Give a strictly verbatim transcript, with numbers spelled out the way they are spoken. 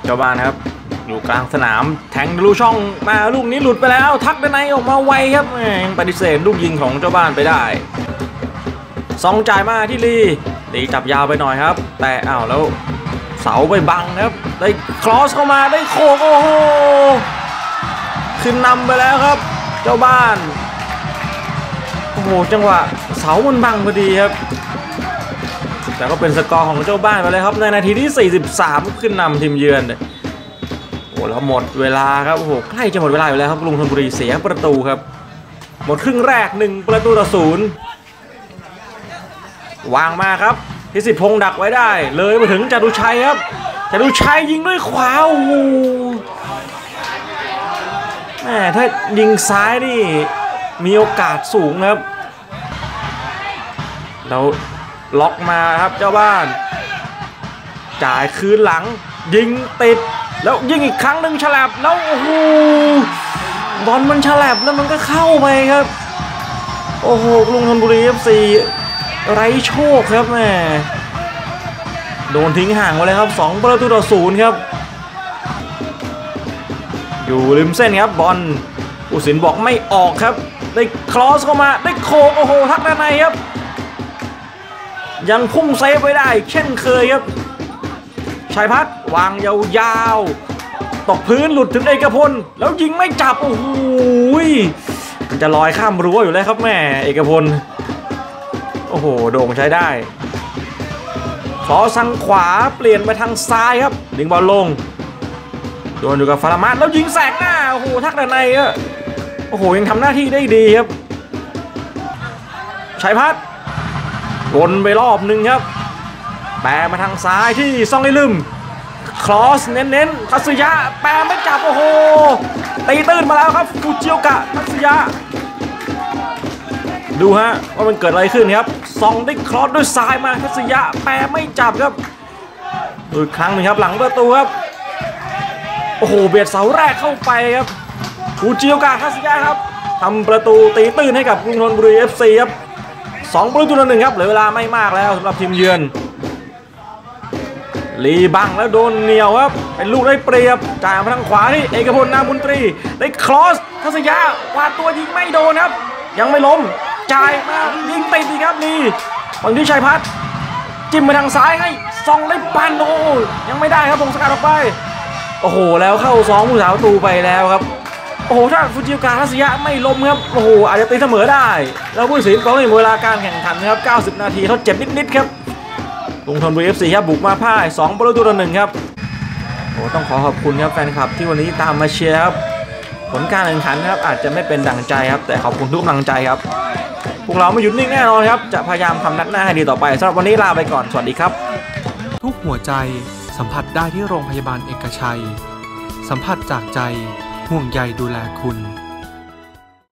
เจ้าบ้านครับอยู่กลางสนามแทงทะลุช่องมาลูกนี้หลุดไปแล้วทักด้านในออกมาไวครับยังปฏิเสธลูกยิงของเจ้าบ้านไปได้ซองจ่ายมาที่ลีลีจับยาวไปหน่อยครับแต่อ้าวแล้วเสาไปบังครับได้ครอสเข้ามาได้โคกโอ้โหขึ้นนำไปแล้วครับเจ้าบ้านโอ้โหจังหวะเสามันบังพอดีครับแต่ก็เป็นสกอร์ของเจ้าบ้านไปเลยครับในนาทีที่สี่สิบสามขึ้นนำทีมเยือนโอ้แล้วหมดเวลาครับโอ้โหใกล้จะหมดเวลาอยู่แล้วครับกรุงธนบุรีเสียประตูครับหมดครึ่งแรกหนึ่งประตูต่อศูนย์วางมาครับพิสิทธิ์พงษ์ดักไว้ได้เลยมาถึงจตุชัยครับจตุชัยยิงด้วยขวาโอ้โหแม่ถ้ายิงซ้ายนี่มีโอกาสสูงครับแล้วล็อกมาครับเจ้าบ้านจ่ายคืนหลังยิงติดแล้วยิงอีกครั้งหนึ่งฉลับแล้วโอ้โหบอลมันฉลับแล้วมันก็เข้าไปครับโอ้โหกรุงธนบุรี เอฟ ซีไร้โชคครับแม่โดนทิ้งห่างไปเลยครับสองประตูต่อศูนย์ครับอยู่ริมเส้นครับบอลผู้สินบอกไม่ออกครับได้ครอสเข้ามาได้โคกโอ้โหทักด้านในครับยังพุ่งเซฟไว้ได้เช่นเคยครับชัยพัฒน์วางยาวๆตกพื้นหลุดถึงเอกพลแล้วยิงไม่จับโอ้โหมันจะลอยข้ามรั้วอยู่แล้วครับแม่เอกพลโอ้โหโด่งใช้ได้ขอสั่งขวาเปลี่ยนไปทางซ้ายครับดึงบอลลงโดนอยู่กับฟารามัสแล้วยิงแสกหน้าโอ้โหทักด้านในอะโอ้โหยังทำหน้าที่ได้ดีครับชัยพัฒน์วนไปรอบหนึ่งครับแปรมาทางซ้ายที่ซองไอลืมครอสเน้นๆทัศยะแปรไม่จับโอ้โหตีตื้นมาแล้วครับฟูจิโอกะทัศยะดูฮะว่ามันเกิดอะไรขึ้นครับซองได้ครอสด้วยซ้ายมาทัศยะแปรไม่จับครับดูอีกครั้งหนึ่งครับหลังประตูครับโอ้โหเบียดเสาแรกเข้าไปครับฟูจิโอกะทัศยะครับทำประตูตีตื้นให้กับกรุงธนบุรี เอฟ ซี ครับสองประตูต่อหนึ่งครับเหลือเวลาไม่มากแล้วสำหรับทีมเยือนลีบังแล้วโดนเหนียวครับเป็นลูกได้เปรียบจ่ายมาทางขวาที่เอกพลนาบุญตรีได้ครอสทัศยะวาดตัวยิงไม่โดนครับยังไม่ล้มจ่ายมายิงติดอีกครับลีฝั่งที่ชัยพัฒน์จิ้มไปทางซ้ายให้ซองได้ปันโอ้ยังไม่ได้ครับวงสกัดออกไปโอ้โหแล้วเข้าสองผู้สาวประตูไปแล้วครับโอ้โหถ้าฟูจิโอกะทัศยะไม่ล้มครับโอ้โหอาจจะตีเสมอได้แล้วผู้ตัดสินก็ให้เวลาการแข่งขันนะครับเก้าสิบนาทีทดเจ็บนิดๆครับกรุงธนบุรี เอฟ ซี ครับบุกมาพ่ายสองประตูต่อหนึ่งครับโอ้ต้องขอขอบคุณครับแฟนคลับที่วันนี้ตามมาเชียร์ครับผลการแข่งขันครับอาจจะไม่เป็นดั่งใจครับแต่ขอบคุณทุกกำลังใจครับพวกเราไม่หยุดนิ่งแน่นอนครับจะพยายามทำนัดหน้าให้ดีต่อไปสำหรับวันนี้ลาไปก่อนสวัสดีครับทุกหัวใจสัมผัสได้ที่โรงพยาบาลเอกชัยสัมผัสจากใจห่วงใยดูแลคุณ